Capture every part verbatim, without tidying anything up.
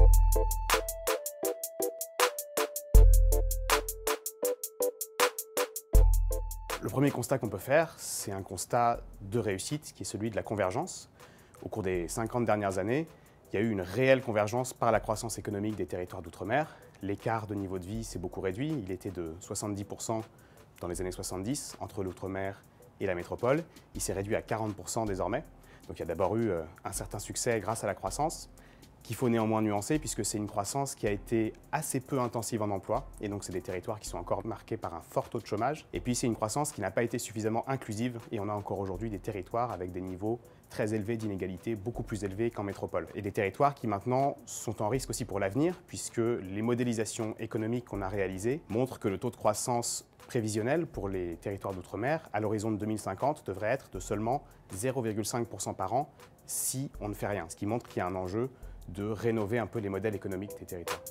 Le premier constat qu'on peut faire, c'est un constat de réussite qui est celui de la convergence. Au cours des cinquante dernières années, il y a eu une réelle convergence par la croissance économique des territoires d'outre-mer. L'écart de niveau de vie s'est beaucoup réduit. Il était de soixante-dix pour cent dans les années soixante-dix entre l'outre-mer et la métropole. Il s'est réduit à quarante pour cent désormais. Donc il y a d'abord eu un certain succès grâce à la croissance, qu'il faut néanmoins nuancer puisque c'est une croissance qui a été assez peu intensive en emploi et donc c'est des territoires qui sont encore marqués par un fort taux de chômage. Et puis c'est une croissance qui n'a pas été suffisamment inclusive et on a encore aujourd'hui des territoires avec des niveaux très élevés d'inégalité, beaucoup plus élevés qu'en métropole. Et des territoires qui maintenant sont en risque aussi pour l'avenir puisque les modélisations économiques qu'on a réalisées montrent que le taux de croissance prévisionnel pour les territoires d'outre-mer à l'horizon de deux mille cinquante devrait être de seulement zéro virgule cinq pour cent par an si on ne fait rien, ce qui montre qu'il y a un enjeu de rénover un peu les modèles économiques des territoires.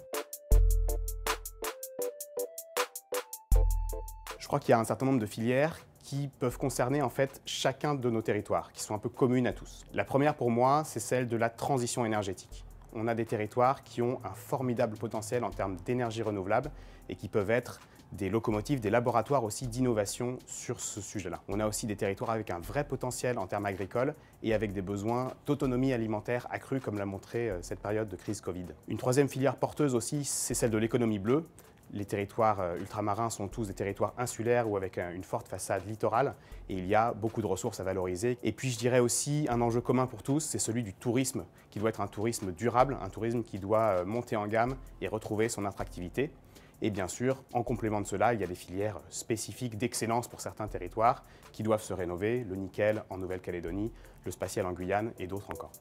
Je crois qu'il y a un certain nombre de filières qui peuvent concerner en fait chacun de nos territoires, qui sont un peu communes à tous. La première pour moi, c'est celle de la transition énergétique. On a des territoires qui ont un formidable potentiel en termes d'énergie renouvelable et qui peuvent être des locomotives, des laboratoires aussi d'innovation sur ce sujet-là. On a aussi des territoires avec un vrai potentiel en termes agricoles et avec des besoins d'autonomie alimentaire accrus comme l'a montré cette période de crise Covid. Une troisième filière porteuse aussi, c'est celle de l'économie bleue. Les territoires ultramarins sont tous des territoires insulaires ou avec une forte façade littorale et il y a beaucoup de ressources à valoriser. Et puis je dirais aussi un enjeu commun pour tous, c'est celui du tourisme, qui doit être un tourisme durable, un tourisme qui doit monter en gamme et retrouver son attractivité. Et bien sûr, en complément de cela, il y a des filières spécifiques d'excellence pour certains territoires qui doivent se rénover, le nickel en Nouvelle-Calédonie, le spatial en Guyane et d'autres encore.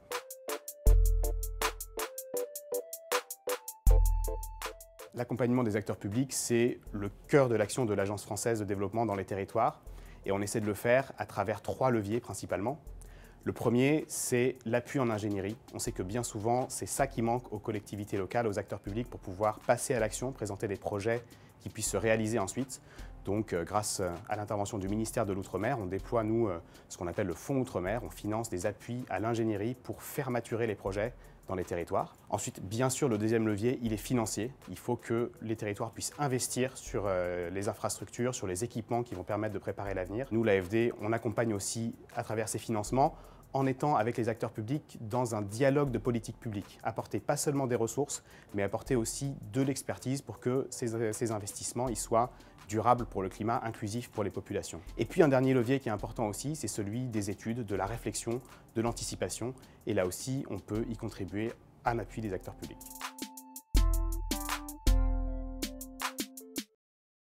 L'accompagnement des acteurs publics, c'est le cœur de l'action de l'Agence française de développement dans les territoires et on essaie de le faire à travers trois leviers principalement. Le premier, c'est l'appui en ingénierie. On sait que bien souvent, c'est ça qui manque aux collectivités locales, aux acteurs publics pour pouvoir passer à l'action, présenter des projets qui puissent se réaliser ensuite. Donc, euh, grâce à l'intervention du ministère de l'Outre-mer, on déploie, nous, euh, ce qu'on appelle le Fonds Outre-mer. On finance des appuis à l'ingénierie pour faire maturer les projets dans les territoires. Ensuite, bien sûr, le deuxième levier, il est financier. Il faut que les territoires puissent investir sur euh, les infrastructures, sur les équipements qui vont permettre de préparer l'avenir. Nous, l'A F D, on accompagne aussi à travers ces financements en étant avec les acteurs publics dans un dialogue de politique publique. Apporter pas seulement des ressources, mais apporter aussi de l'expertise pour que ces, ces investissements ils soient durables pour le climat, inclusifs pour les populations. Et puis un dernier levier qui est important aussi, c'est celui des études, de la réflexion, de l'anticipation. Et là aussi, on peut y contribuer à l'appui des acteurs publics.